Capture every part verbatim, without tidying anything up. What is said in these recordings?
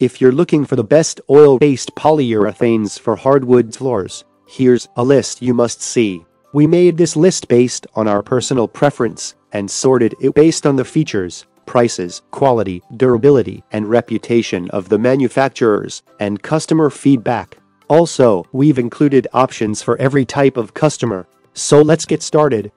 If you're looking for the best oil-based polyurethanes for hardwood floors, here's a list you must see. We made this list based on our personal preference and sorted it based on the features, prices, quality, durability, and reputation of the manufacturers and customer feedback. Also, we've included options for every type of customer. So let's get started.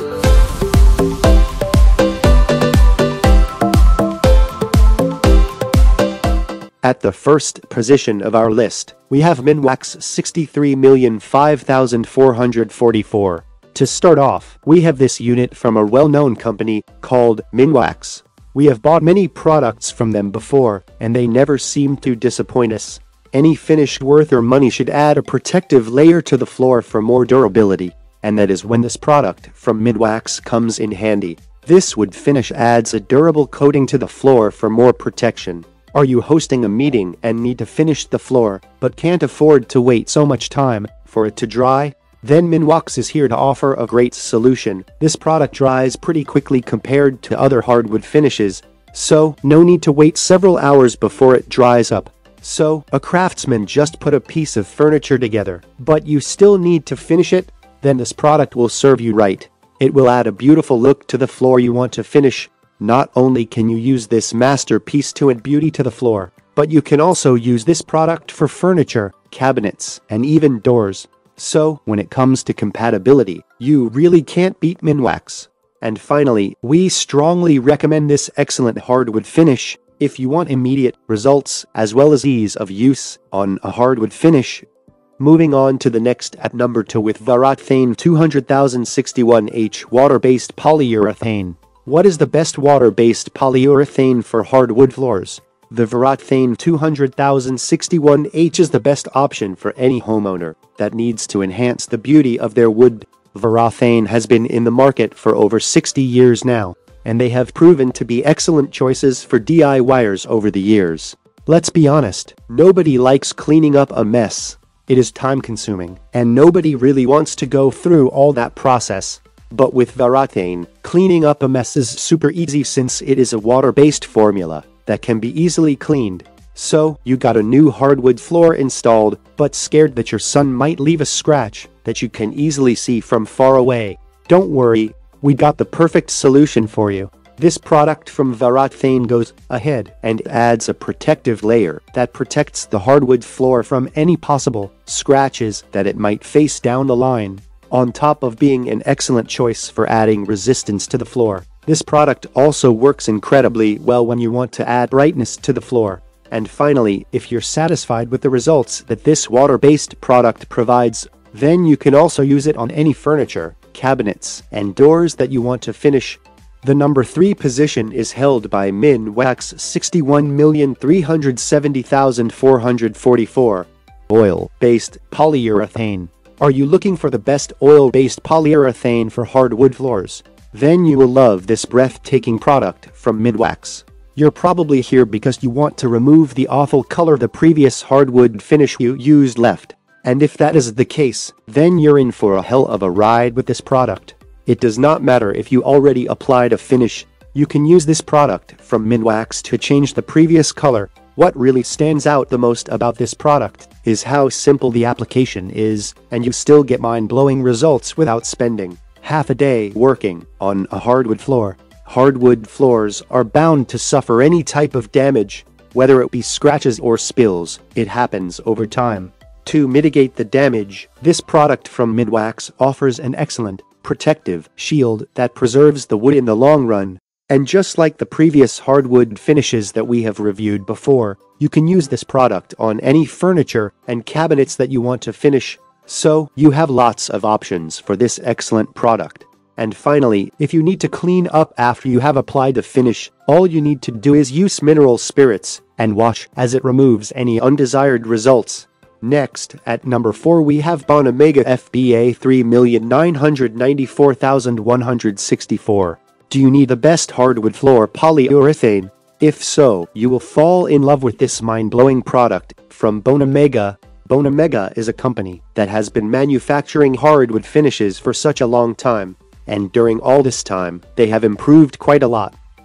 At the first position of our list, we have Minwax sixty-three million five thousand four hundred forty-four. To start off, we have this unit from a well-known company called Minwax. We have bought many products from them before, and they never seem to disappoint us. Any finish worth your money should add a protective layer to the floor for more durability, and that is when this product from Minwax comes in handy. This wood finish adds a durable coating to the floor for more protection. Are you hosting a meeting and need to finish the floor, but can't afford to wait so much time for it to dry? Then Minwax is here to offer a great solution. This product dries pretty quickly compared to other hardwood finishes, so no need to wait several hours before it dries up. So, a craftsman just put a piece of furniture together, but you still need to finish it? Then this product will serve you right. It will add a beautiful look to the floor you want to finish. Not only can you use this masterpiece to add beauty to the floor, but you can also use this product for furniture, cabinets, and even doors. So, when it comes to compatibility, you really can't beat Minwax. And finally, we strongly recommend this excellent hardwood finish if you want immediate results as well as ease of use on a hardwood finish. Moving on to the next at number two with Varathane two hundred thousand sixty-one H water-based polyurethane. What is the best water-based polyurethane for hardwood floors? The Varathane two hundred thousand sixty-one H is the best option for any homeowner that needs to enhance the beauty of their wood. Varathane has been in the market for over sixty years now, and they have proven to be excellent choices for D I Y ers over the years. Let's be honest, nobody likes cleaning up a mess. It is time-consuming, and nobody really wants to go through all that process. But with Varathane, cleaning up a mess is super easy since it is a water-based formula that can be easily cleaned. So, you got a new hardwood floor installed, but scared that your son might leave a scratch that you can easily see from far away. Don't worry, we got the perfect solution for you. This product from Varathane goes ahead and adds a protective layer that protects the hardwood floor from any possible scratches that it might face down the line. On top of being an excellent choice for adding resistance to the floor, this product also works incredibly well when you want to add brightness to the floor. And finally, if you're satisfied with the results that this water-based product provides, then you can also use it on any furniture, cabinets, and doors that you want to finish. The number three position is held by Minwax sixty-one million three hundred seventy thousand four hundred forty-four. Oil-based polyurethane. Are you looking for the best oil-based polyurethane for hardwood floors? Then you will love this breathtaking product from Minwax. You're probably here because you want to remove the awful color the previous hardwood finish you used left. And if that is the case, then you're in for a hell of a ride with this product. It does not matter if you already applied a finish, you can use this product from Minwax to change the previous color. What really stands out the most about this product is how simple the application is, and you still get mind-blowing results without spending half a day working on a hardwood floor. Hardwood floors are bound to suffer any type of damage, whether it be scratches or spills. It happens over time. To mitigate the damage, this product from Minwax offers an excellent protective shield that preserves the wood in the long run. And just like the previous hardwood finishes that we have reviewed before, you can use this product on any furniture and cabinets that you want to finish. So, you have lots of options for this excellent product. And finally, if you need to clean up after you have applied the finish, all you need to do is use mineral spirits and wash, as it removes any undesired results. Next, at number four we have Bonamega F B A three million nine hundred ninety-four thousand one hundred sixty-four. Do you need the best hardwood floor polyurethane? If so, you will fall in love with this mind-blowing product from Bonamega. Bonamega is a company that has been manufacturing hardwood finishes for such a long time, and during all this time, they have improved quite a lot.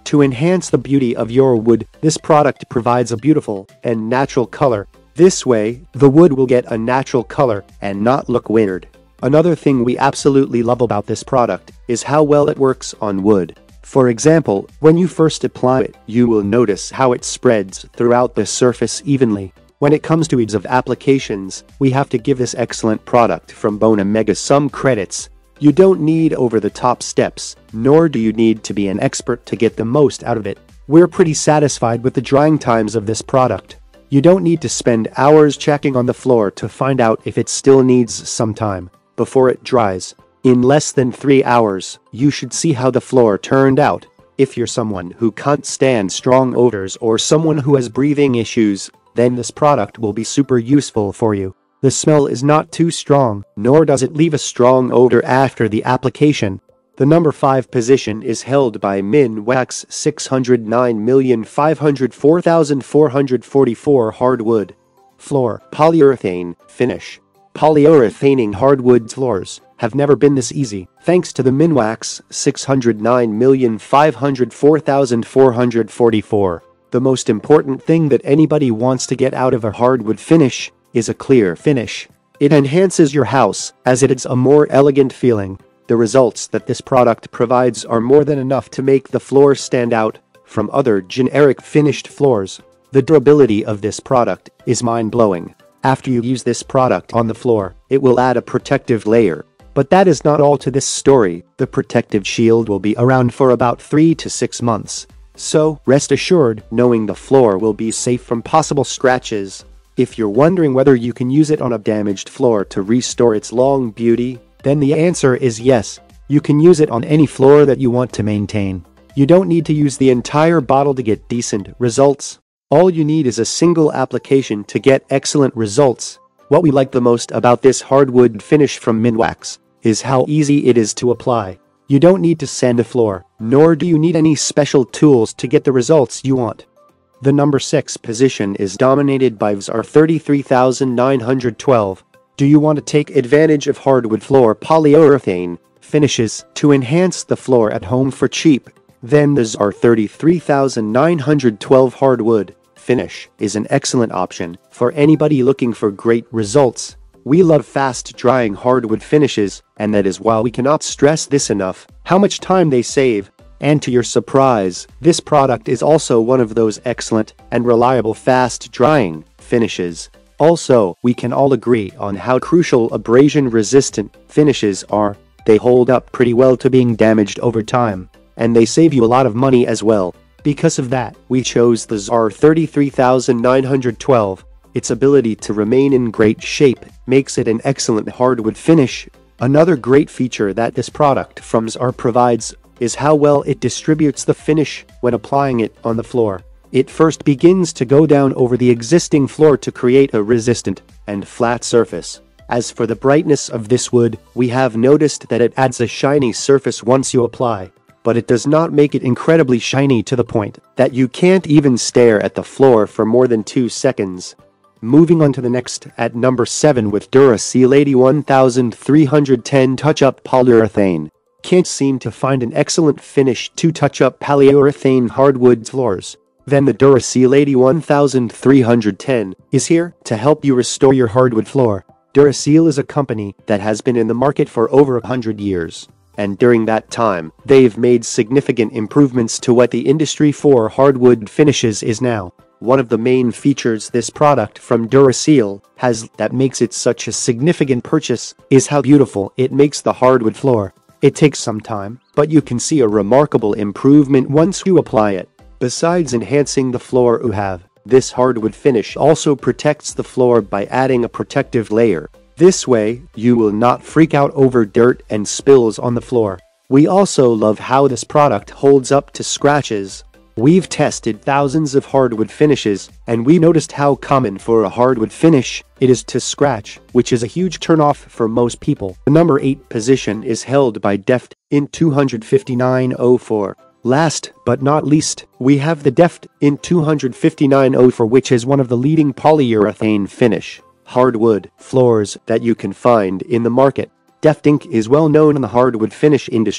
To enhance the beauty of your wood, this product provides a beautiful and natural color. This way, the wood will get a natural color and not look weird. Another thing we absolutely love about this product is how well it works on wood. For example, when you first apply it, you will notice how it spreads throughout the surface evenly. When it comes to ease of applications, we have to give this excellent product from Bone Omega some credits. You don't need over-the-top steps, nor do you need to be an expert to get the most out of it. We're pretty satisfied with the drying times of this product. You don't need to spend hours checking on the floor to find out if it still needs some time before it dries. In less than three hours, you should see how the floor turned out. If you're someone who can't stand strong odors or someone who has breathing issues, then this product will be super useful for you. The smell is not too strong, nor does it leave a strong odor after the application. The number five position is held by Minwax six hundred nine million five hundred four thousand four hundred forty-four hardwood floor polyurethane finish. Polyurethaning hardwood floors have never been this easy, thanks to the Minwax six hundred nine million five hundred four thousand four hundred forty-four. The most important thing that anybody wants to get out of a hardwood finish is a clear finish. It enhances your house, as it is a more elegant feeling. The results that this product provides are more than enough to make the floor stand out from other generic finished floors. The durability of this product is mind-blowing. After you use this product on the floor, it will add a protective layer. But that is not all to this story. The protective shield will be around for about three to six months. So, rest assured, knowing the floor will be safe from possible scratches. If you're wondering whether you can use it on a damaged floor to restore its long beauty, then the answer is yes. You can use it on any floor that you want to maintain. You don't need to use the entire bottle to get decent results. All you need is a single application to get excellent results. What we like the most about this hardwood finish from Minwax is how easy it is to apply. You don't need to sand a floor, nor do you need any special tools to get the results you want. The number six position is dominated by V S R thirty-three thousand nine hundred twelve. Do you want to take advantage of hardwood floor polyurethane finishes to enhance the floor at home for cheap? Then the V S R thirty-three thousand nine hundred twelve hardwood finish is an excellent option for anybody looking for great results. We love fast-drying hardwood finishes, and that is why we cannot stress this enough, how much time they save. And to your surprise, this product is also one of those excellent and reliable fast-drying finishes. Also, we can all agree on how crucial abrasion-resistant finishes are. They hold up pretty well to being damaged over time, and they save you a lot of money as well. Because of that, we chose the V S R thirty-three thousand nine hundred twelve. Its ability to remain in great shape makes it an excellent hardwood finish. Another great feature that this product from V S R provides is how well it distributes the finish when applying it on the floor. It first begins to go down over the existing floor to create a resistant and flat surface. As for the brightness of this wood, we have noticed that it adds a shiny surface once you apply, but it does not make it incredibly shiny to the point that you can't even stare at the floor for more than two seconds. Moving on to the next at number seven with Duraseal eighty-one thousand three hundred ten Touch-Up Polyurethane. Can't seem to find an excellent finish to touch-up polyurethane hardwood floors? Then the Duraseal eighty-one thousand three hundred ten is here to help you restore your hardwood floor. Duraseal is a company that has been in the market for over a hundred years. And during that time, they've made significant improvements to what the industry for hardwood finishes is now. One of the main features this product from Duraseal has that makes it such a significant purchase is how beautiful it makes the hardwood floor. It takes some time, but you can see a remarkable improvement once you apply it. Besides enhancing the floor you have, this hardwood finish also protects the floor by adding a protective layer. This way, you will not freak out over dirt and spills on the floor. We also love how this product holds up to scratches. We've tested thousands of hardwood finishes, and we noticed how common for a hardwood finish it is to scratch, which is a huge turnoff for most people. The number eight position is held by Deft I N two fifty-nine oh four. Last but not least, we have the Deft I N two fifty-nine oh four, which is one of the leading polyurethane finish hardwood floors that you can find in the market. Deft Ink is well known in the hardwood finish industry.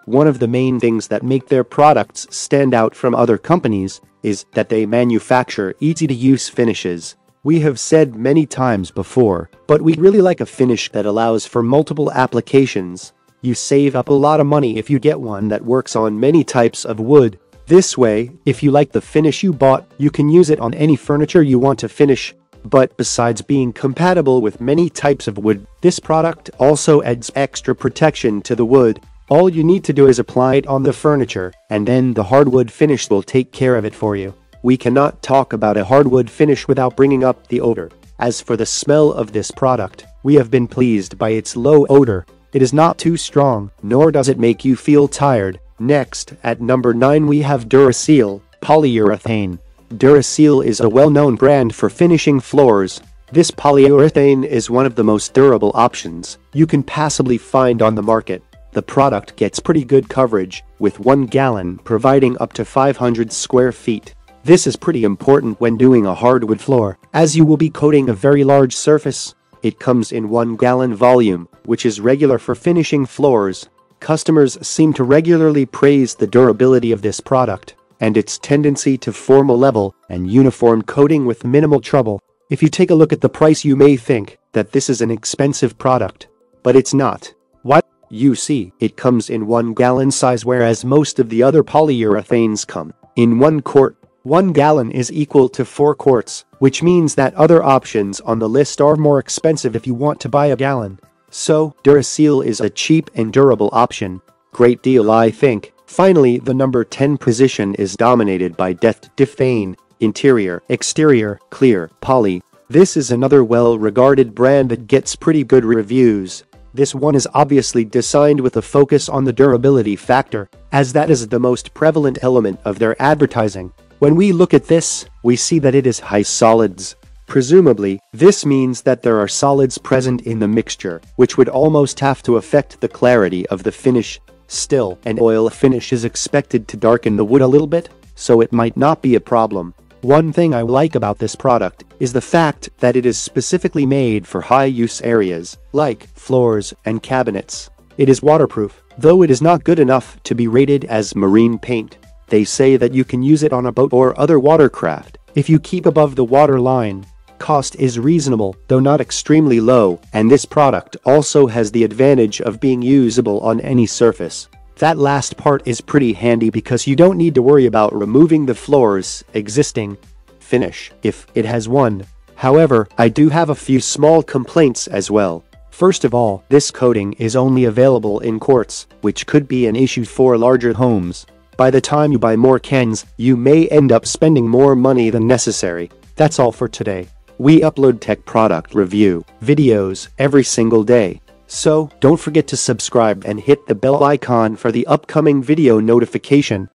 One of the main things that make their products stand out from other companies is that they manufacture easy-to-use finishes. We have said many times before, but we really like a finish that allows for multiple applications. You save up a lot of money if you get one that works on many types of wood. This way, if you like the finish you bought, you can use it on any furniture you want to finish. But besides being compatible with many types of wood, this product also adds extra protection to the wood. All you need to do is apply it on the furniture, and then the hardwood finish will take care of it for you. We cannot talk about a hardwood finish without bringing up the odor. As for the smell of this product, we have been pleased by its low odor. It is not too strong, nor does it make you feel tired. Next, at number nine we have Duraseal Polyurethane. Duraseal is a well-known brand for finishing floors. This polyurethane is one of the most durable options you can possibly find on the market. The product gets pretty good coverage, with one gallon providing up to five hundred square feet. This is pretty important when doing a hardwood floor, as you will be coating a very large surface. It comes in one gallon volume, which is regular for finishing floors. Customers seem to regularly praise the durability of this product and its tendency to form a level and uniform coating with minimal trouble. If you take a look at the price, you may think that this is an expensive product, but it's not. What? You see, it comes in one gallon size, whereas most of the other polyurethanes come in one quart. One gallon is equal to four quarts, which means that other options on the list are more expensive if you want to buy a gallon. So, Duraseal is a cheap and durable option. Great deal, I think. Finally, the number ten position is dominated by Dethane Interior, Exterior, Clear, Poly. This is another well-regarded brand that gets pretty good reviews. This one is obviously designed with a focus on the durability factor, as that is the most prevalent element of their advertising. When we look at this, we see that it is high solids. Presumably, this means that there are solids present in the mixture, which would almost have to affect the clarity of the finish. Still, an oil finish is expected to darken the wood a little bit, so it might not be a problem. One thing I like about this product is the fact that it is specifically made for high-use areas, like floors and cabinets. It is waterproof, though it is not good enough to be rated as marine paint. They say that you can use it on a boat or other watercraft if you keep above the water line. Cost is reasonable, though not extremely low, and this product also has the advantage of being usable on any surface. That last part is pretty handy because you don't need to worry about removing the floor's existing finish, if it has one. However, I do have a few small complaints as well. First of all, this coating is only available in quarts, which could be an issue for larger homes. By the time you buy more cans, you may end up spending more money than necessary. That's all for today. We upload tech product review videos every single day. So, don't forget to subscribe and hit the bell icon for the upcoming video notification.